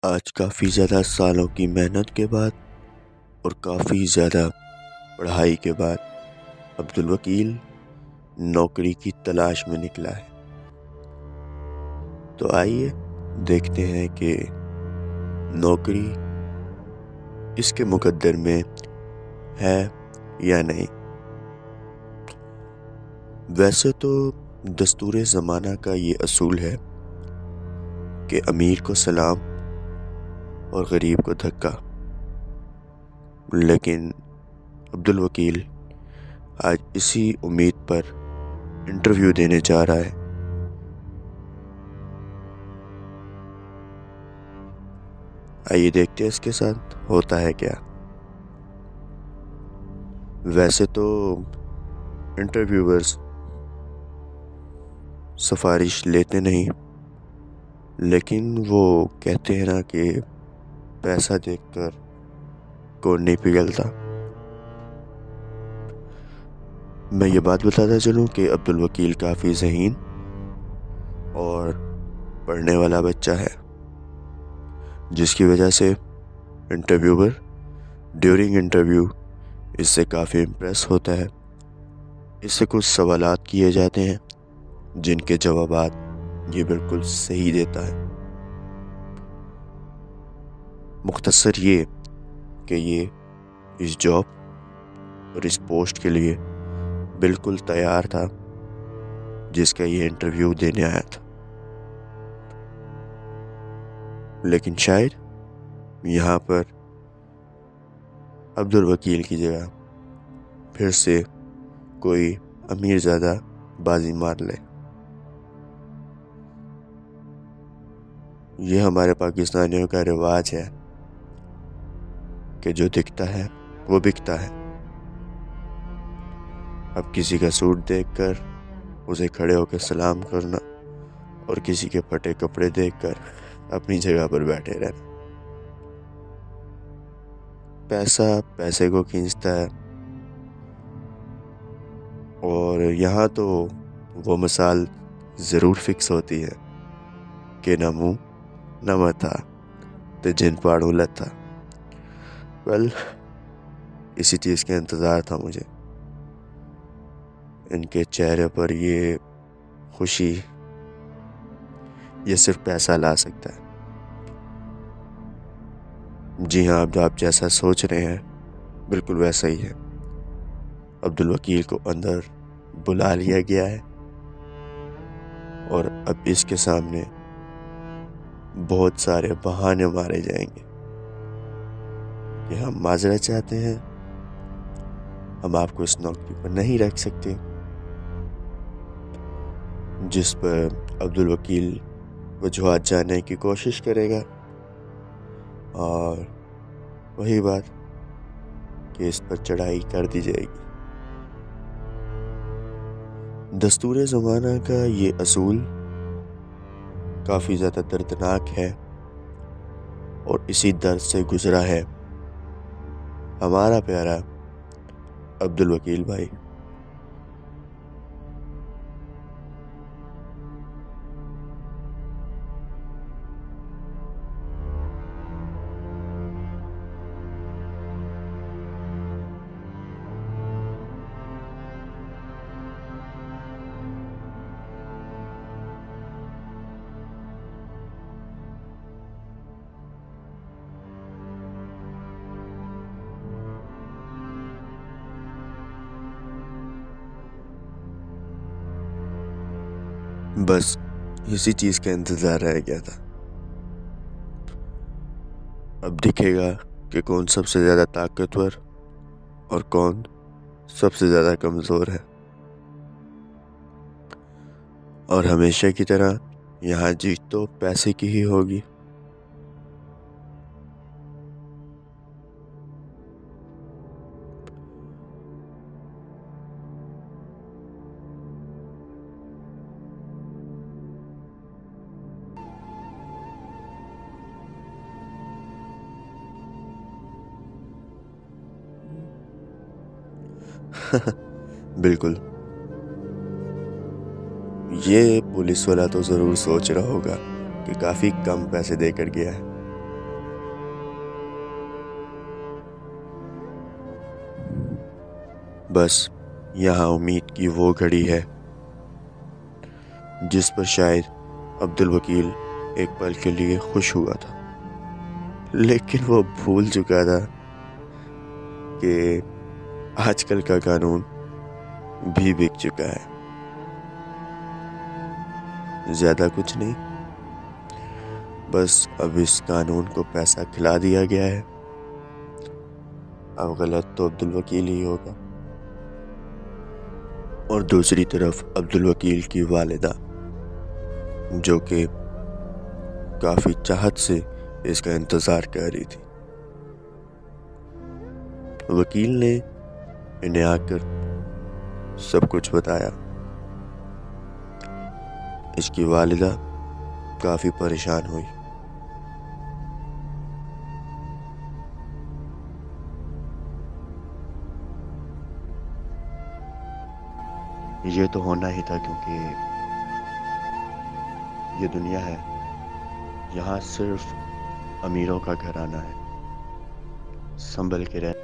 آج کافی زیادہ سالوں کی محنت کے بعد اور کافی زیادہ پڑھائی کے بعد عبدالوکیل نوکری کی تلاش میں نکلا ہے۔ تو آئیے دیکھتے ہیں کہ نوکری اس کے مقدر میں ہے یا نہیں۔ ویسے تو دستور زمانہ کا یہ اصول ہے کہ امیر کو سلام اور غریب کو دھکا، لیکن عبدالوکیل آج اسی امید پر انٹرویو دینے جا رہا ہے۔ آئیے دیکھتے ہیں اس کے ساتھ ہوتا ہے کیا۔ ویسے تو انٹرویورز سفارش لیتے نہیں، لیکن وہ کہتے ہیں نا کہ پیسہ دیکھ کر کون نہیں پگھلتا۔ میں یہ بات بتاتا چلوں کہ عبدالوکیل کافی ذہین اور پڑھنے والا بچہ ہے، جس کی وجہ سے انٹرویور ڈیورنگ انٹرویو اس سے کافی امپریس ہوتا ہے۔ اس سے کچھ سوالات کیے جاتے ہیں جن کے جوابات یہ بالکل صحیح دیتا ہے۔ مختصر یہ کہ یہ اس جاب اور اس پوسٹ کے لیے بالکل تیار تھا جس کا یہ انٹرویو دینے آیا تھا، لیکن شاید یہاں پر عبدالوکیل کی جگہ پھر سے کوئی امیر زادہ بازی مار لے۔ یہ ہمارے پاکستانیوں کا رواج ہے کہ جو دکھتا ہے وہ بکتا ہے۔ اب کسی کا سوٹ دیکھ کر اسے کھڑے ہو کے سلام کرنا اور کسی کے پھٹے کپڑے دیکھ کر اپنی جگہ پر بیٹھے رہنا۔ پیسہ پیسے کو کھینچتا ہے، اور یہاں تو وہ مثال ضرور فکس ہوتی ہے کہ نہ منہ نہ متھا تے جن پاڑوں لتھا۔ اسی چیز کا انتظار تھا مجھے۔ ان کے چہرے پر یہ خوشی یہ صرف پیسہ لا سکتا ہے۔ جی ہاں، اب آپ جیسا سوچ رہے ہیں بالکل ویسا ہی ہے۔ عبدالوکیل کو اندر بلا لیا گیا ہے اور اب اس کے سامنے بہت سارے بہانے مارے جائیں گے کہ ہم معذرت چاہتے ہیں، ہم آپ کو اس نوکری پر نہیں رکھ سکتے، جس پر عبدالوکیل وجوہات جاننے کی کوشش کرے گا، اور وہی بات کہ اس پر چڑھائی کر دی جائے گی۔ دستور زمانہ کا یہ اصول کافی زیادہ دردناک ہے اور اسی درد سے گزرا ہے ہمارا پیارا عبدالوکیل بھائی۔ بس اسی چیز کا انتظار رہ گیا تھا۔ اب دکھے گا کہ کون سب سے زیادہ طاقتور اور کون سب سے زیادہ کمزور ہے، اور ہمیشہ کی طرح یہاں جیت تو پیسے کی ہی ہوگی۔ بالکل، یہ پولیس والا تو ضرور سوچ رہا ہوگا کہ کافی کم پیسے دے کر گیا ہے، بس یہاں امید کی وہ گھڑی ہے جس پر شاید عبدالوکیل ایک پل کے لیے خوش ہوا تھا، لیکن وہ بھول چکا تھا کہ آج کل کا قانون بھی بک چکا ہے۔ زیادہ کچھ نہیں، بس اب اس قانون کو پیسہ کھلا دیا گیا ہے، اب غلط تو عبدالوکیل ہی ہوگا۔ اور دوسری طرف عبدالوکیل کی والدہ، جو کہ کافی چاہت سے اس کا انتظار کر رہی تھی، وکیل نے انہیں آ کر سب کچھ بتایا۔ اس کی والدہ کافی پریشان ہوئی۔ یہ تو ہونا ہی تھا، کیونکہ یہ دنیا ہے، یہاں صرف امیروں کا گھرانہ ہے، سنبھل کے رہنا